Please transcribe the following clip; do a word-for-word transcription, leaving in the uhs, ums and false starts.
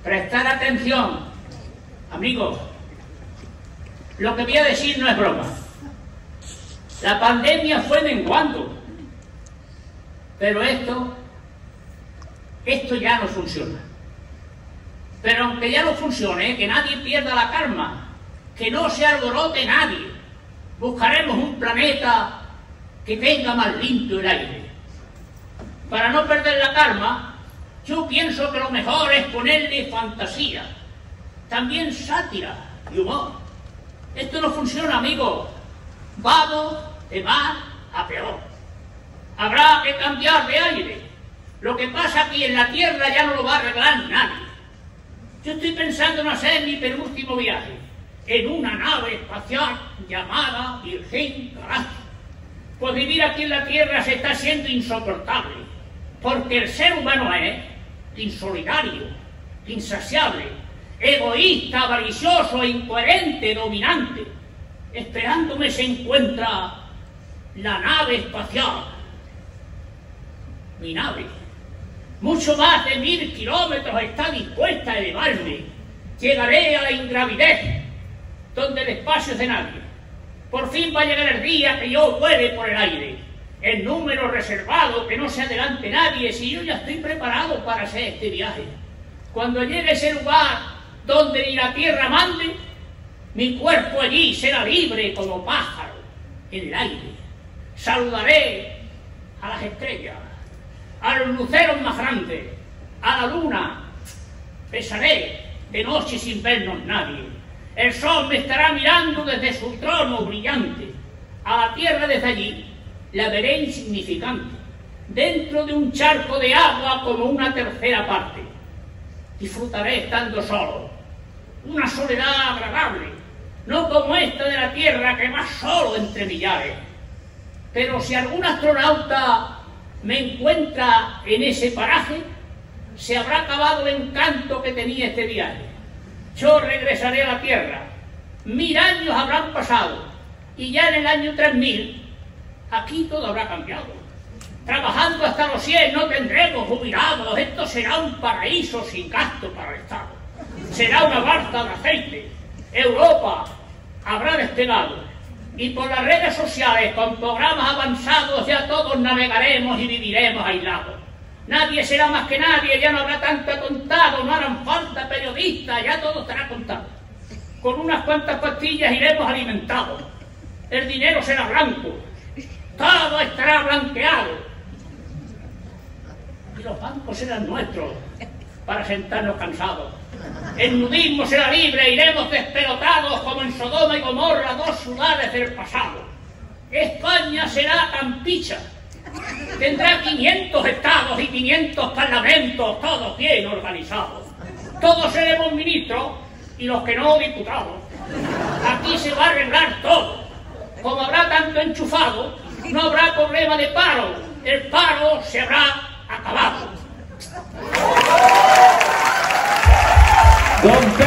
Prestar atención, amigos. Lo que voy a decir no es broma. La pandemia fue menguando, pero esto, esto ya no funciona. Pero aunque ya no funcione, que nadie pierda la calma, que no se alborote nadie. Buscaremos un planeta que tenga más limpio el aire. Para no perder la calma, yo pienso que lo mejor es ponerle fantasía, también sátira y humor. Esto no funciona, amigos. Vamos de mal a peor. Habrá que cambiar de aire. Lo que pasa aquí en la Tierra ya no lo va a arreglar nadie. Yo estoy pensando en hacer mi penúltimo viaje en una nave espacial llamada Virgin Galactic. Pues vivir aquí en la Tierra se está haciendo insoportable, porque el ser humano es insolidario, insaciable, egoísta, avaricioso, incoherente, dominante. Esperándome se encuentra la nave espacial, mi nave. Mucho más de mil kilómetros está dispuesta a elevarme. Llegaré a la ingravidez, donde el espacio es de nadie. Por fin va a llegar el día que yo vuele por el aire. El número reservado, que no se adelante nadie, si yo ya estoy preparado para hacer este viaje. Cuando llegue a ese lugar donde ni la tierra mande, mi cuerpo allí será libre como pájaro en el aire. Saludaré a las estrellas, a los luceros más grandes, a la luna. Pesaré de noche sin vernos nadie. El sol me estará mirando desde su trono brillante. A la tierra desde allí la veré insignificante, dentro de un charco de agua como una tercera parte. Disfrutaré estando solo, una soledad agradable, no como esta de la Tierra que va solo entre millares. Pero si algún astronauta me encuentra en ese paraje, se habrá acabado el encanto que tenía este viaje. Yo regresaré a la Tierra, mil años habrán pasado, y ya en el año tres mil, aquí todo habrá cambiado. Trabajando hasta los cien no tendremos jubilados, esto será un paraíso sin gasto para el Estado. Será una barca de aceite. Europa habrá despegado, y por las redes sociales, con programas avanzados, ya todos navegaremos y viviremos aislados. Nadie será más que nadie, ya no habrá tanto contado, no harán falta periodistas, ya todo estará contado. Con unas cuantas pastillas iremos alimentados. El dinero será blanco, todo estará blanqueado. Y los bancos serán nuestros para sentarnos cansados. El nudismo será libre, iremos despelotados como en Sodoma y Gomorra, dos ciudades del pasado. España será Campicha. Tendrá quinientos estados y quinientos parlamentos, todos bien organizados. Todos seremos ministros y los que no, diputados. Aquí se va a arreglar todo. Como habrá tanto enchufado, no habrá problema de paro. El paro se habrá acabado. Don